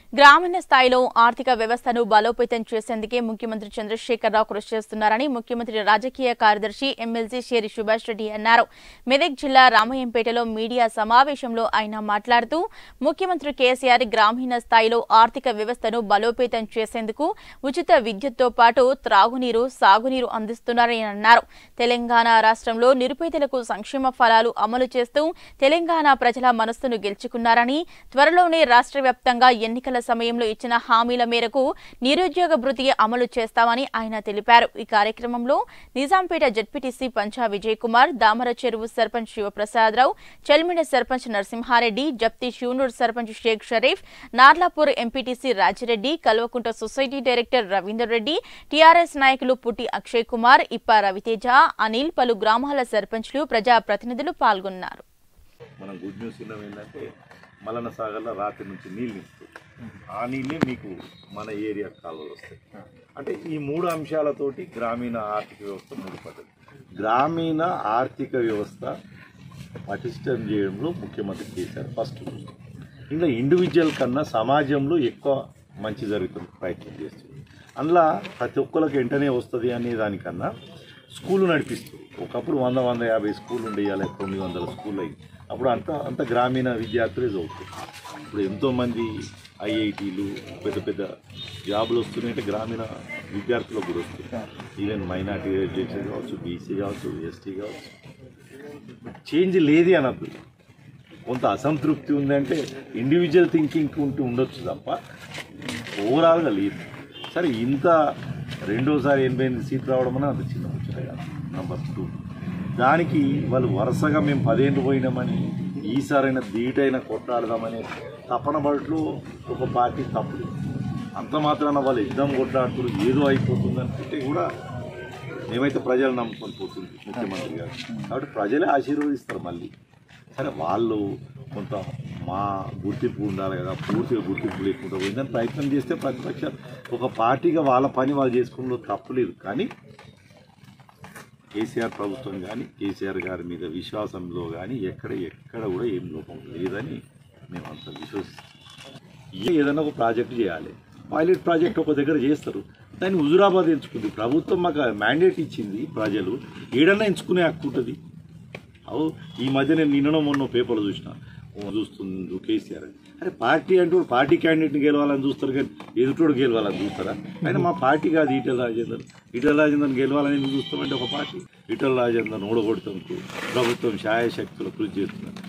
గ్రామీణ స్థాయిలో ఆర్థిక వ్యవస్థను బలోపేతం చేసేందుకే ముఖ్యమంత్రి చంద్రశేఖరరావు కృషి చేస్తున్నారని ముఖ్యమంత్రి రాజకీయ కార్యదర్శి ఎమ్మెల్సీ షేరి సుభాష్ రెడ్డి అన్నారు. మెదక్ జిల్లా రామయ్యంపేటలో మీడియా సమావేశంలో ఆయన మాట్లాడుతూ ముఖ్యమంత్రి కేసీఆర్ గ్రామీణ స్థాయిలో ఆర్థిక వ్యవస్థను బలోపేతం చేసేందుకు ఉచిత విద్యుత్తో పాటు త్రాగునీరు, సాగునీరు అందిస్తున్నారని అన్నారు. తెలంగాణ రాష్ట్రంలో నిరుపేదలకు సంక్షేమ ఫలాలు అమలు చేస్తూ తెలంగాణ ప్రజల మనస్సును గెలుచుకున్నారని, త్వరలోనే రాష్ట్ర వ్యాప్తంగా ఎన్నికల సమయంలో ఇచ్చిన హామీల మేరకు నిరుద్యోగ భృతి అమలు చేస్తామని ఆయన తెలిపారు. ఈ కార్యక్రమంలో నిజాంపేట జెడ్పీటీసీ పంచా Vijay Kumar, Damara Cheruvu sarpanch Sivaprasadarao, Chelmida sarpanch Narasimha Reddy, Japti Shunoor sarpanch Sheikh Sharif, Narlapur MPTC Raji Reddy, Kalvakunta society director Ravinder Reddy, TRS నాయకులు పుట్టి అక్షయ్ కుమార్, ఇప్ప రవితేజ, అనిల్, పలు గ్రామాల సర్పంచ్లు, ప్రజాప్రతినిధులు పాల్గొన్నారు. మనం గుడ్ న్యూస్ ఏంటంటే మల్లన్న సాగర్లో రాత్రి నుంచి నీళ్ళు ఇస్తుంది. ఆ నీళ్ళే మీకు మన ఏరియా కాలువలు వస్తాయి. అంటే ఈ మూడు అంశాలతోటి గ్రామీణ ఆర్థిక వ్యవస్థ ముడిపడ్డది. గ్రామీణ ఆర్థిక వ్యవస్థ పటిష్టం చేయడంలో ముఖ్యమంత్రి కేసీఆర్ ఫస్ట్. ఇంకా ఇండివిజువల్ కన్నా సమాజంలో ఎక్కువ మంచి జరుగుతుంది ప్రయత్నం చేస్తుంది. అందులో ప్రతి ఒక్కరికి వెంటనే వస్తుంది అనే దానికన్నా స్కూలు నడిపిస్తుంది. ఒకప్పుడు 100-150 స్కూళ్ళు ఉండేయాలి, 900 స్కూళ్ళు అయ్యి. అప్పుడు అంత గ్రామీణ విద్యార్థులే చదువుతారు. ఇప్పుడు ఎంతోమంది ఐఐటీలు, పెద్ద పెద్ద జాబులు వస్తున్నాయంటే గ్రామీణ విద్యార్థులకు కూడా వస్తుంది. ఈవెన్ మైనార్టీ రిజర్వేషన్ కావచ్చు, బీసీ కావచ్చు, ఎస్టీ కావచ్చు. చేంజ్ లేదే అనద్దు. కొంత అసంతృప్తి ఉందంటే ఇండివిజువల్ థింకింగ్ ఉండొచ్చు తప్ప ఓవరాల్గా లేదు. సరే, ఇంత రెండోసారి 88 సీట్లు రావడం అనేది అంత చిన్న ముచ్చట కాదు. నెంబర్ 2, దానికి వాళ్ళు వరుసగా మేము 10 ఏళ్ళు పోయినామని ఈసారైనా ధీటైనా కొట్లాడదామని తపన బడులు ఒక పార్టీ తప్పుడు. అంత మాత్రాన వాళ్ళు యుద్ధం కొట్లాడుతున్నారు, ఏదో అయిపోతుంది అనుకుంటే కూడా మేమైతే ప్రజలు నమ్ముకొని పోతుంది ముఖ్యమంత్రి గారు. కాబట్టి ప్రజలే ఆశీర్వదిస్తారు మళ్ళీ. సరే, వాళ్ళు కొంత మా గుర్తింపు ఉండాలి కదా, పూర్తిగా గుర్తింపు లేకుండా పోయిందని ప్రయత్నం చేస్తే ప్రతిపక్షాలు ఒక పార్టీగా వాళ్ళ పని వాళ్ళు చేసుకోవడంలో తప్పులేదు. కానీ కేసీఆర్ ప్రభుత్వం కానీ కేసీఆర్ గారి మీద విశ్వాసంలో కానీ ఎక్కడ కూడా ఏం లోపం లేదని మేము అంత విశ్వసిస్తాం. ఏదైనా ఒక ప్రాజెక్టు చేయాలి, పైలట్ ప్రాజెక్ట్ ఒక దగ్గర చేస్తారు, దాన్ని హుజురాబాద్ ఎంచుకుంది ప్రభుత్వం. మాకు మ్యాండేట్ ఇచ్చింది ప్రజలు, ఏడన్నా ఎంచుకునే హక్కు ఉంటుంది. ఈ మధ్య నేను నిన్ననో మొన్న పేపర్లు చూస్తుంది కేసీఆర్. అరే, పార్టీ అంటూ పార్టీ క్యాండిడేట్ని గెలవాలని చూస్తారు కానీ ఎదుటోడు గెలవాలని చూస్తారా? ఆయన మా పార్టీ కాదు. ఈటెల రాజేందర్ గెలవాలని ఎందుకు చూస్తామంటే ఒక పార్టీ ఈటెల రాజేందర్ని ఓడగొడతాంకు ప్రభుత్వం శాయశక్తులు కృషి చేస్తున్నారు.